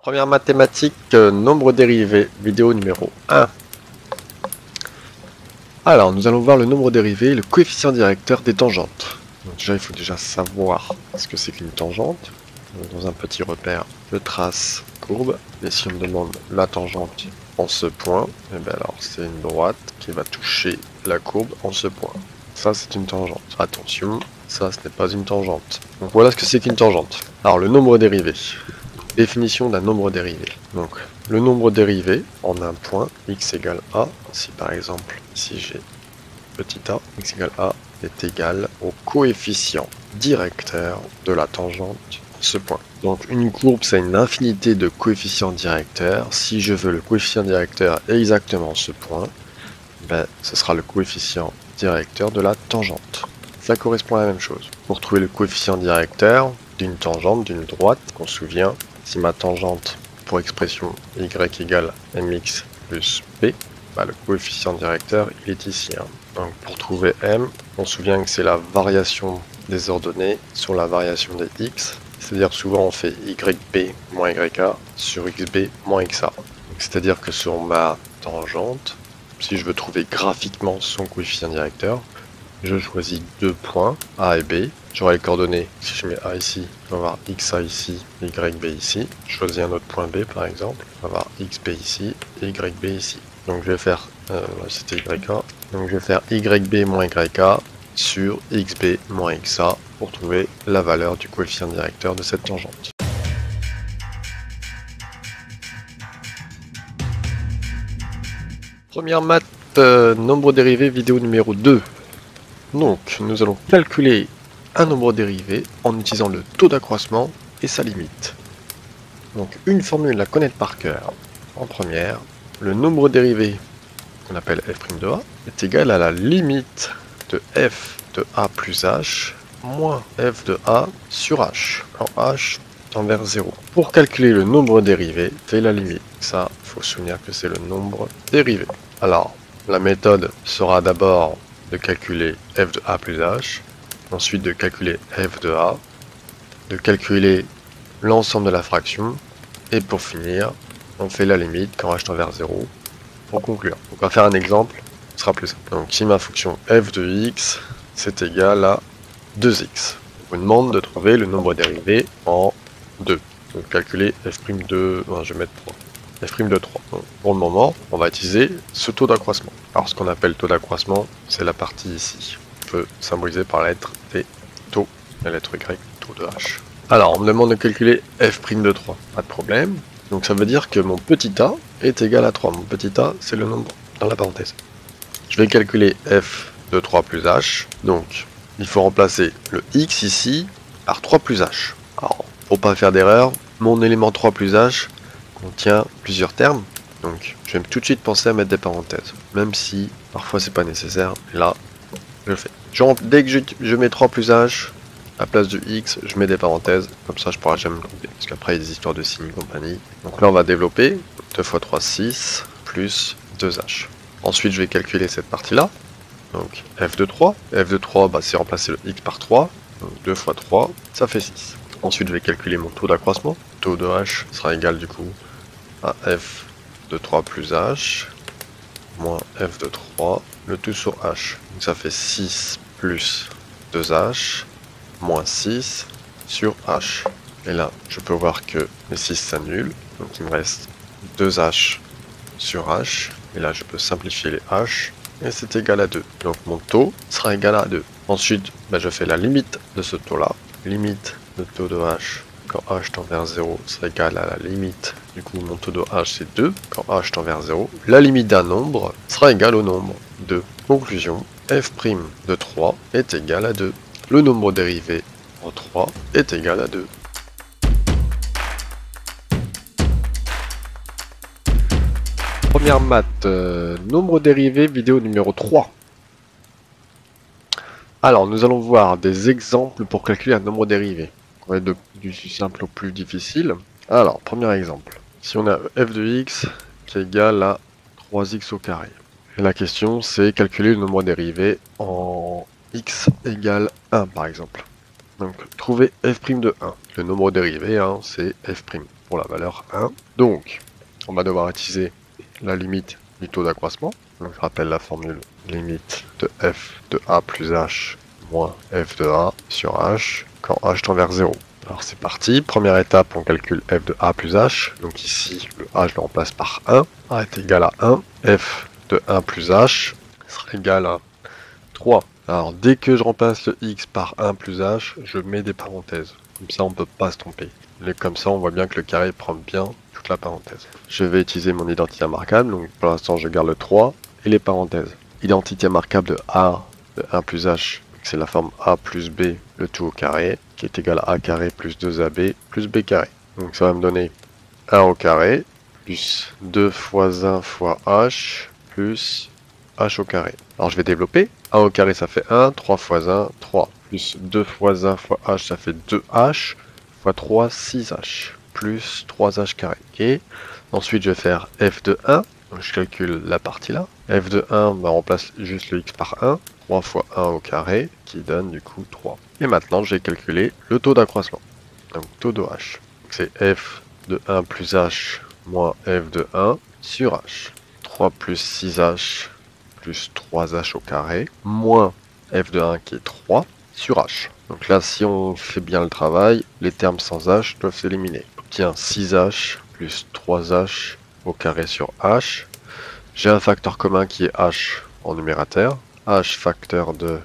Première mathématique, nombre dérivé, vidéo numéro 1. Alors, nous allons voir le nombre dérivé et le coefficient directeur des tangentes. Donc déjà, il faut déjà savoir ce que c'est qu'une tangente. Donc, dans un petit repère, je trace courbe. Et si on me demande la tangente en ce point, eh bien alors c'est une droite qui va toucher la courbe en ce point. Ça, c'est une tangente. Attention, ça, ce n'est pas une tangente. Donc voilà ce que c'est qu'une tangente. Alors, le nombre dérivé. Définition d'un nombre dérivé. Donc, le nombre dérivé en un point, x égale a, si par exemple, ici j'ai petit a, x égale a, est égal au coefficient directeur de la tangente, ce point. Donc, une courbe, c'est une infinité de coefficients directeurs. Si je veux le coefficient directeur exactement ce point, ben, ce sera le coefficient directeur de la tangente. Ça correspond à la même chose. Pour trouver le coefficient directeur d'une tangente, d'une droite, on se souvient, si ma tangente pour expression y égale mx plus b, bah, le coefficient directeur il est ici. Donc pour trouver m, on se souvient que c'est la variation des ordonnées sur la variation des x. C'est-à-dire souvent on fait yb moins yk sur xb moins xa. C'est-à-dire que sur ma tangente, si je veux trouver graphiquement son coefficient directeur, je choisis deux points, A et B. J'aurai les coordonnées, si je mets A ici, on va avoir XA ici, YB ici. Je choisis un autre point B par exemple, on va avoir XB ici et YB ici. Donc je vais faire, c'était YK, donc je vais faire YB moins YK sur XB moins XA pour trouver la valeur du coefficient directeur de cette tangente. Première maths, nombre dérivé, vidéo numéro 2. Donc, nous allons calculer un nombre dérivé en utilisant le taux d'accroissement et sa limite. Donc, une formule à connaître par cœur. En première, le nombre dérivé, qu'on appelle f' de a, est égal à la limite de f de a plus h moins f de a sur h, quand h tend vers 0. Pour calculer le nombre dérivé, c'est la limite. Ça, il faut se souvenir que c'est le nombre dérivé. Alors, la méthode sera d'abord de calculer f de a plus h, ensuite de calculer f de a, de calculer l'ensemble de la fraction, et pour finir, on fait la limite quand h tend vers 0 pour conclure. Donc on va faire un exemple, ce sera plus simple. Donc si ma fonction f de x, c'est égal à 2x. On vous demande de trouver le nombre dérivé en 2. Donc calculer f' de, je vais mettre 3. f' de 3. Donc, pour le moment, on va utiliser ce taux d'accroissement. Alors ce qu'on appelle taux d'accroissement, c'est la partie ici. On peut symboliser par la lettre T, taux, la lettre Y, taux de H. Alors on me demande de calculer f' de 3. Pas de problème. Donc ça veut dire que mon petit a est égal à 3. Mon petit a, c'est le nombre dans la parenthèse. Je vais calculer f de 3 plus h. Donc il faut remplacer le x ici par 3 plus h. Alors, pour pas faire d'erreur, mon élément 3 plus h contient plusieurs termes, donc je vais tout de suite penser à mettre des parenthèses, même si parfois c'est pas nécessaire, là je le fais. Dès que je mets 3 plus h, à la place de x, je mets des parenthèses, comme ça je pourrai jamais me tromper, parce qu'après il y a des histoires de signes et compagnie. Donc là on va développer 2 fois 3, 6, plus 2h. Ensuite je vais calculer cette partie-là, donc f de 3, bah, c'est remplacer le x par 3, donc 2 fois 3, ça fait 6. Ensuite je vais calculer mon taux d'accroissement, taux de h sera égal du coup à f de 3 plus h moins f de 3, le tout sur h. Donc ça fait 6 plus 2h moins 6 sur h. Et là, je peux voir que les 6 s'annulent. Donc il me reste 2h sur h. Et là, je peux simplifier les h. Et c'est égal à 2. Donc mon taux sera égal à 2. Ensuite, je fais la limite de ce taux-là. Limite de taux de h quand h tend vers 0 sera égal à la limite, du coup mon taux de h c'est 2, quand h tend vers 0, la limite d'un nombre sera égale au nombre 2. Conclusion, f' de 3 est égal à 2. Le nombre dérivé en 3 est égal à 2. Première maths, nombre dérivé, vidéo numéro 3. Alors nous allons voir des exemples pour calculer un nombre dérivé. On va être du simple au plus difficile. Alors, premier exemple. Si on a f de x qui est égal à 3x au carré. Et la question, c'est calculer le nombre dérivé en x égale 1, par exemple. Donc, trouver f' de 1. Le nombre dérivé, hein, c'est f' pour la valeur 1. Donc, on va devoir utiliser la limite du taux d'accroissement. Donc, je rappelle la formule limite de f de a plus h moins f de a sur h quand h tend vers 0. Alors c'est parti, première étape, on calcule f de a plus h. Donc ici, le h je le remplace par 1. a est égal à 1. f de 1 plus h sera égal à 3. Alors dès que je remplace le x par 1 plus h, je mets des parenthèses. Comme ça on ne peut pas se tromper. Et comme ça on voit bien que le carré prend bien toute la parenthèse. Je vais utiliser mon identité marquable, donc pour l'instant je garde le 3 et les parenthèses. Identité marquable de a de 1 plus h, c'est la forme a plus b, le tout au carré, qui est égal à a carré plus 2ab plus b carré. Donc ça va me donner 1 au carré, plus 2 fois 1 fois h, plus h au carré. Alors je vais développer. 1 au carré ça fait 1, 3 fois 1, 3. Plus 2 fois 1 fois h ça fait 2h, fois 3, 6h. Plus 3h carré. Et ensuite je vais faire f de 1. Donc je calcule la partie là. f de 1, on remplace juste le x par 1. 3 fois 1 au carré, qui donne du coup 3. Et maintenant je vais calculer le taux d'accroissement. Donc taux de h. C'est f de 1 plus h moins f de 1 sur h. 3 plus 6h plus 3h au carré, moins f de 1 qui est 3 sur h. Donc là, si on fait bien le travail, les termes sans h doivent s'éliminer. On obtient 6h plus 3h au carré sur h. J'ai un facteur commun qui est h en numérateur. h facteur de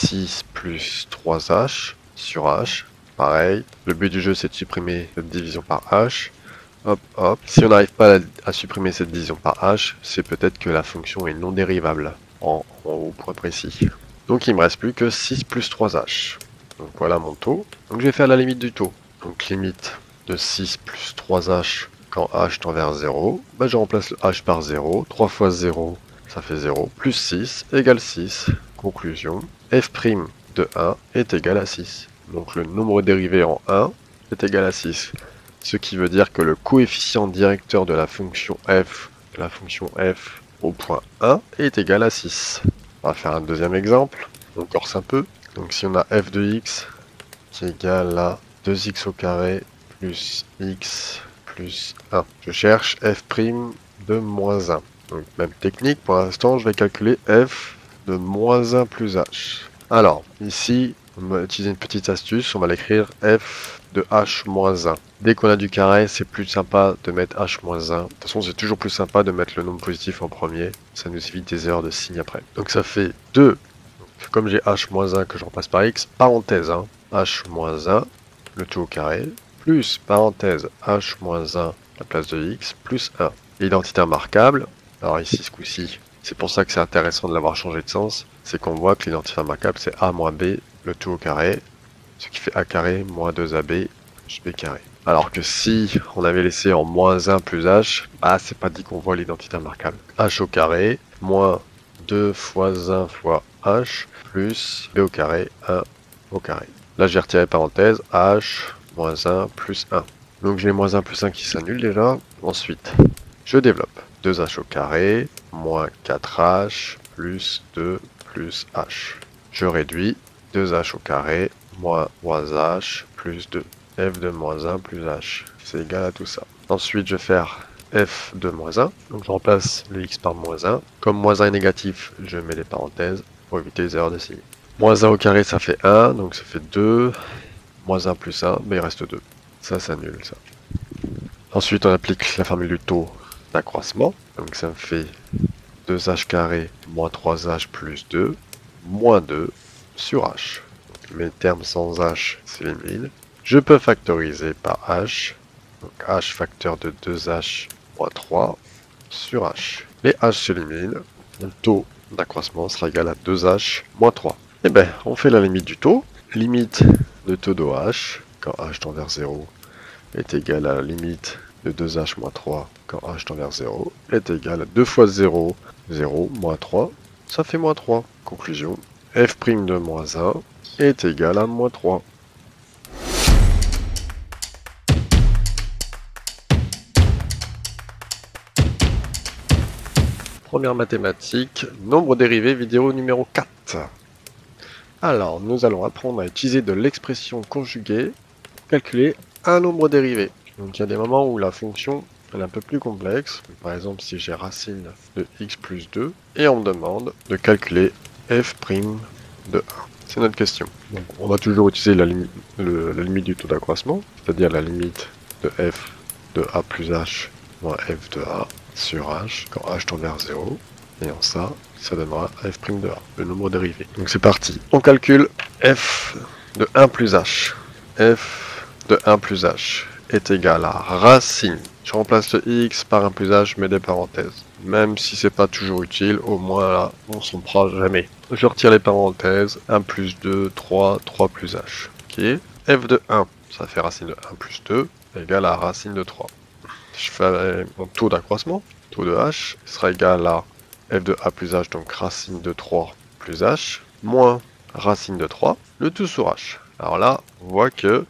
6 plus 3h sur h. Pareil, le but du jeu c'est de supprimer cette division par h. Hop, hop. Si on n'arrive pas à supprimer cette division par h, c'est peut-être que la fonction est non dérivable en haut point précis. Donc il me reste plus que 6 plus 3h. Donc voilà mon taux. Donc je vais faire la limite du taux. Donc limite de 6 plus 3h quand h tend vers 0. Bah, je remplace le h par 0. 3 fois 0, ça fait 0. Plus 6 égale 6. Conclusion, f' de 1 est égal à 6. Donc le nombre dérivé en 1 est égal à 6. Ce qui veut dire que le coefficient directeur de la fonction f au point 1 est égal à 6. On va faire un deuxième exemple, on corse un peu. Donc si on a f de x qui est égal à 2x au carré plus x plus 1. Je cherche f' de moins 1. Donc même technique, pour l'instant je vais calculer f de moins 1 plus h. Alors ici, on va utiliser une petite astuce, on va l'écrire f de h-1. Dès qu'on a du carré, c'est plus sympa de mettre h-1. De toute façon, c'est toujours plus sympa de mettre le nombre positif en premier. Ça nous évite des erreurs de signe après. Donc ça fait 2. Donc, comme j'ai h-1 que je remplace par x, parenthèse, hein, h-1, le tout au carré, plus parenthèse h-1 à la place de x, plus 1. L'identité remarquable, alors ici ce coup-ci, c'est pour ça que c'est intéressant de l'avoir changé de sens, c'est qu'on voit que l'identité remarquable c'est a moins b, le tout au carré, ce qui fait a carré moins 2ab plus b carré. Alors que si on avait laissé en moins 1 plus h, bah c'est pas dit qu'on voit l'identité remarquable. h au carré moins 2 fois 1 fois h plus b au carré 1 au carré. Là j'ai retiré parenthèse h moins 1 plus 1. Donc j'ai moins 1 plus 1 qui s'annule déjà. Ensuite, je développe 2h au carré moins 4h plus 2 plus h. Je réduis 2h au carré moins 3h plus 2. f de moins 1 plus h. C'est égal à tout ça. Ensuite, je vais faire f de moins 1. Donc je remplace le x par moins 1. Comme moins 1 est négatif, je mets les parenthèses pour éviter les erreurs de signe. Moins 1 au carré, ça fait 1. Donc ça fait 2. Moins 1 plus 1, mais il reste 2. Ça s'annule, ça. Ensuite, on applique la formule du taux d'accroissement. Donc ça me fait 2h carré moins 3h plus 2, moins 2 sur h. Mes termes sans h s'éliminent. Je peux factoriser par h. Donc h facteur de 2h moins 3 sur h. Les h s'éliminent. Le taux d'accroissement sera égal à 2h moins 3. Et bien, on fait la limite du taux. Limite de taux de h, quand h tend vers 0, est égal à la limite de 2h moins 3, quand h tend vers 0, est égal à 2 fois 0, 0, moins 3, ça fait moins 3. Conclusion, f' de moins 1 est égal à moins 3. Première mathématique, nombre dérivé vidéo numéro 4. Alors, nous allons apprendre à utiliser de l'expression conjuguée pour calculer un nombre dérivé. Donc, il y a des moments où la fonction est un peu plus complexe. Par exemple, si j'ai racine de x plus 2 et on me demande de calculer f' de 1. C'est notre question. Donc, on va toujours utiliser la limite du taux d'accroissement, c'est-à-dire la limite de f de a plus h moins f de a sur h quand h tend vers 0. Et en ça donnera f' de a, le nombre dérivé. Donc c'est parti. On calcule f de 1 plus h. F de 1 plus h est égal à racine. Je remplace le x par 1 plus h, je mets des parenthèses. Même si c'est pas toujours utile, au moins là, on s'en prend jamais. Je retire les parenthèses. 1 plus 2, 3, 3 plus h. Ok. F de 1, ça fait racine de 1 plus 2, égale à racine de 3. Je fais mon taux d'accroissement. Taux de h sera égal à f de a plus h, donc racine de 3 plus h, moins racine de 3, le tout sur h. Alors là, on voit que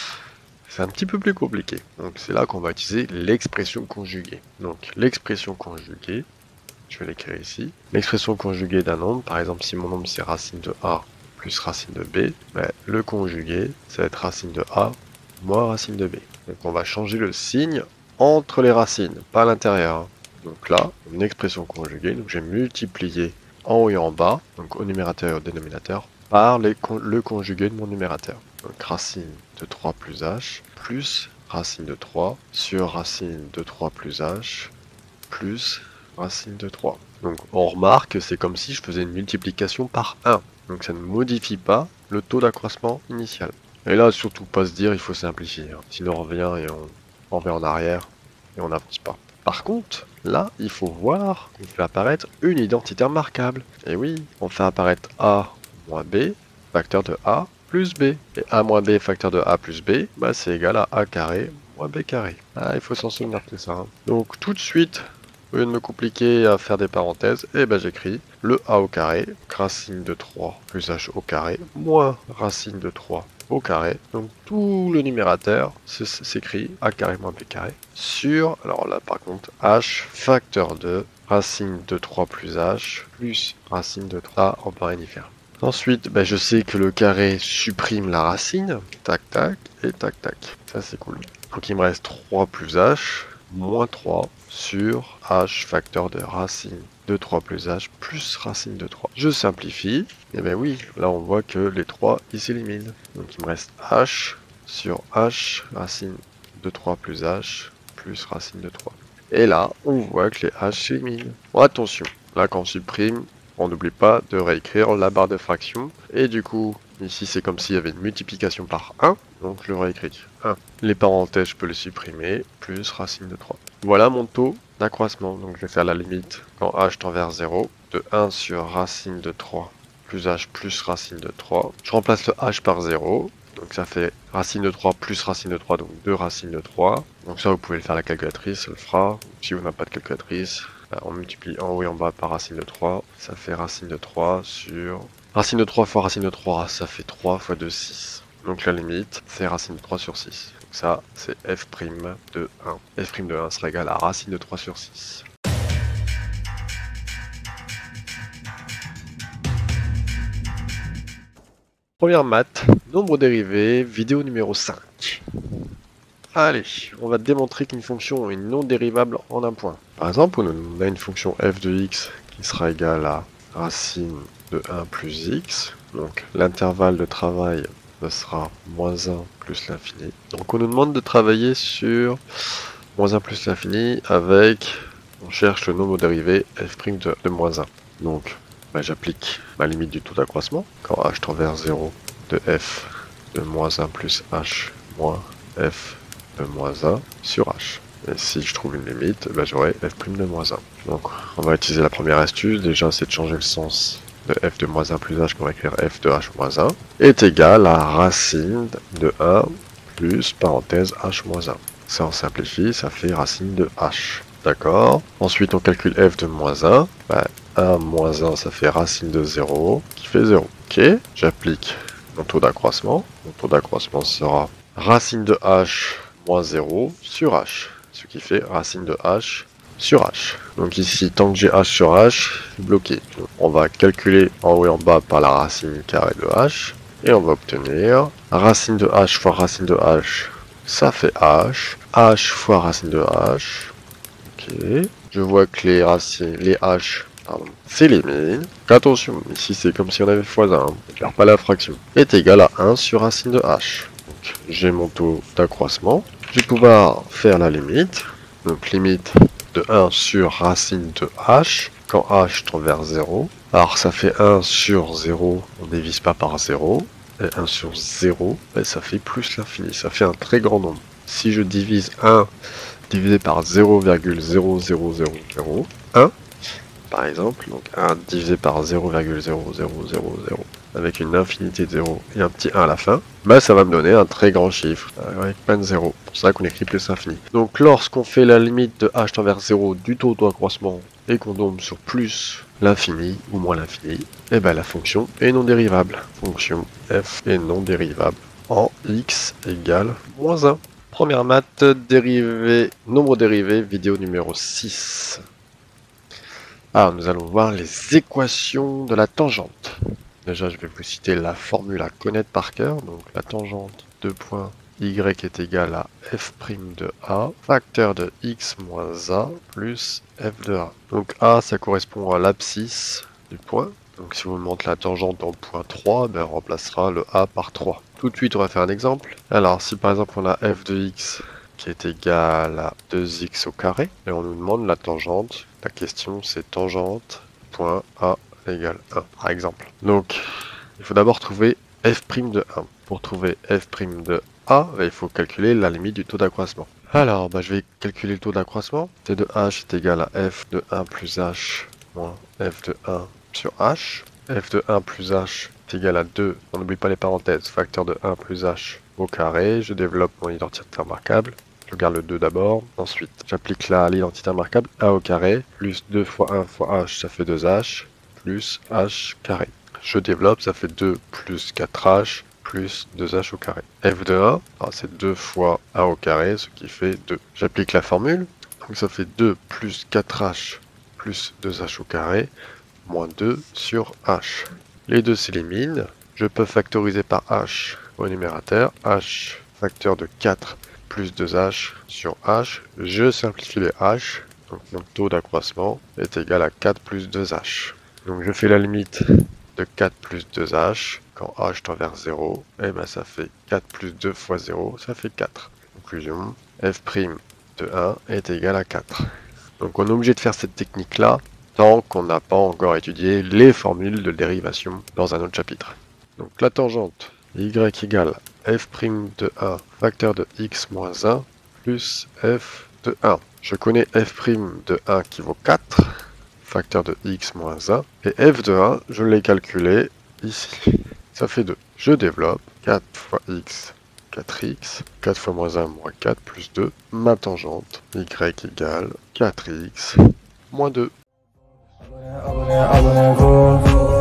c'est un petit peu plus compliqué. Donc c'est là qu'on va utiliser l'expression conjuguée. Donc l'expression conjuguée, je vais l'écrire ici. L'expression conjuguée d'un nombre, par exemple si mon nombre c'est racine de a plus racine de b, ben, le conjugué, ça va être racine de a moins racine de b. Donc on va changer le signe entre les racines, pas à l'intérieur. Donc là, une expression conjuguée, donc j'ai multiplié en haut et en bas, donc au numérateur et au dénominateur, par le conjugué de mon numérateur. Donc racine de 3 plus h, plus racine de 3, sur racine de 3 plus h, plus racine de 3. Donc on remarque que c'est comme si je faisais une multiplication par 1. Donc ça ne modifie pas le taux d'accroissement initial. Et là, surtout pas se dire il faut simplifier. Sinon on revient et on revient en arrière et on n'avance pas. Par contre, là, il faut voir qu'on fait apparaître une identité remarquable. Et oui, on fait apparaître a moins b, facteur de a plus b. Et a moins b, facteur de a plus b, bah, c'est égal à a carré moins b carré. Ah, il faut s'en souvenir de ça. Donc tout de suite, au lieu de me compliquer à faire des parenthèses, et ben j'écris le a au carré, racine de 3 plus h au carré, moins racine de 3 au carré. Donc tout le numérateur s'écrit a carré moins b carré sur, alors là par contre, h facteur de racine de 3 plus h plus racine de 3 en parennifère. Ensuite, ben, je sais que le carré supprime la racine, tac tac et tac tac. Ça c'est cool. Donc il me reste 3 plus h moins 3 sur h facteur de racine de 3 plus h plus racine de 3. Je simplifie, et bien oui, là on voit que les 3 ils s'éliminent. Donc il me reste h sur h racine de 3 plus h plus racine de 3. Et là, on voit que les h s'éliminent. Bon, attention, là quand on supprime, on n'oublie pas de réécrire la barre de fraction. Et du coup, ici c'est comme s'il y avait une multiplication par 1, donc je le réécris 1. Les parenthèses, je peux les supprimer, plus racine de 3. Voilà mon taux d'accroissement, donc je vais faire la limite quand h tend vers 0, de 1 sur racine de 3 plus h plus racine de 3. Je remplace le h par 0, donc ça fait racine de 3 plus racine de 3, donc 2 racines de 3. Donc ça vous pouvez le faire à la calculatrice, ça le fera. Si vous n'avez pas de calculatrice, on multiplie en haut et en bas par racine de 3, ça fait racine de 3 sur... Racine de 3 fois racine de 3, ça fait 3 fois 2, 6. Donc la limite, c'est racine de 3 sur 6. Donc ça, c'est f' de 1. F' de 1 sera égal à racine de 3 sur 6. Première maths, nombre dérivé, vidéo numéro 5. Allez, on va démontrer qu'une fonction est non dérivable en un point. Par exemple, on a une fonction f de x qui sera égale à racine de 1 plus x. Donc l'intervalle de travail sera moins 1 plus l'infini. Donc on nous demande de travailler sur moins 1 plus l'infini avec, on cherche le nombre dérivé f' de moins 1. Donc j'applique ma limite du taux d'accroissement. Quand h tend vers 0 de f de moins 1 plus h moins f de moins 1 sur h. Et si je trouve une limite, j'aurai f' de moins 1. Donc on va utiliser la première astuce. Déjà c'est de changer le sens de f de moins 1 plus h, qu'on va écrire f de h moins 1, est égal à racine de 1 plus parenthèse h moins 1. Ça on simplifie, ça fait racine de h. D'accord. Ensuite on calcule f de moins 1. 1 moins 1 ça fait racine de 0 qui fait 0. Ok, j'applique mon taux d'accroissement. Mon taux d'accroissement sera racine de h moins 0 sur h, ce qui fait racine de h sur h. Donc ici, tant que j'ai h sur h, c'est bloqué. Donc, on va calculer en haut et en bas par la racine carrée de h. Et on va obtenir racine de h fois racine de h, ça fait h. H fois racine de h. Ok. Je vois que les racines, les h, s'éliminent. Attention, ici c'est comme si on avait x1, on ne perd pas la fraction. Est égal à 1 sur racine de h. Donc j'ai mon taux d'accroissement. Je vais pouvoir faire la limite. Donc limite de 1 sur racine de h, quand h tend vers 0. Alors ça fait 1 sur 0, on ne divise pas par 0. Et 1 sur 0, et ça fait plus l'infini, ça fait un très grand nombre. Si je divise 1 divisé par 0,00001, par exemple, donc 1 divisé par 0,00000, avec une infinité de 0 et un petit 1 à la fin, bah ça va me donner un très grand chiffre, avec plein de 0. C'est pour ça qu'on écrit plus infini. Donc lorsqu'on fait la limite de h tend vers 0 du taux d'accroissement et qu'on tombe sur plus l'infini ou moins l'infini, et ben la fonction est non dérivable. Fonction f est non dérivable en x égale moins 1. Première maths, dérivé, nombre dérivé, vidéo numéro 6. Alors, nous allons voir les équations de la tangente. Déjà, je vais vous citer la formule à connaître par cœur. Donc, la tangente de point y est égale à f' de a, facteur de x moins a, plus f de a. Donc, a, ça correspond à l'abscisse du point. Donc, si on montre la tangente en point 3, ben, on remplacera le a par 3. Tout de suite, on va faire un exemple. Alors, si par exemple, on a f de x qui est égal à 2x au carré, et on nous demande la tangente. La question c'est tangente point A égale 1 par exemple. Donc il faut d'abord trouver f' de 1. Pour trouver f' de A, il faut calculer la limite du taux d'accroissement. Alors je vais calculer le taux d'accroissement. T de h est égal à f de 1 plus h moins f de 1 sur h. F de 1 plus h est égal à 2, on n'oublie pas les parenthèses, facteur de 1 plus h au carré. Je développe mon identité remarquable. Je garde le 2 d'abord, ensuite j'applique l'identité remarquable, a au carré, plus 2 fois 1 fois h, ça fait 2h, plus h carré. Je développe, ça fait 2 plus 4h, plus 2h au carré. F de 1, c'est 2 fois a au carré, ce qui fait 2. J'applique la formule, donc ça fait 2 plus 4h, plus 2h au carré, moins 2 sur h. Les deux s'éliminent, je peux factoriser par h au numérateur, h facteur de 4 plus 2h sur h, je simplifie les h, donc mon taux d'accroissement est égal à 4 plus 2h. Donc je fais la limite de 4 plus 2h, quand h tend vers 0, et ben ça fait 4 plus 2 fois 0, ça fait 4. Conclusion, f' de 1 est égal à 4. Donc on est obligé de faire cette technique-là, tant qu'on n'a pas encore étudié les formules de dérivation dans un autre chapitre. Donc la tangente y égale f' de 1 facteur de x moins 1 plus f de 1. Je connais f' de 1 qui vaut 4, facteur de x moins 1, et f de 1, je l'ai calculé ici. Ça fait 2. Je développe 4 fois x, 4x, 4 fois moins 1, moins 4, plus 2. Ma tangente y égale 4x, moins 2.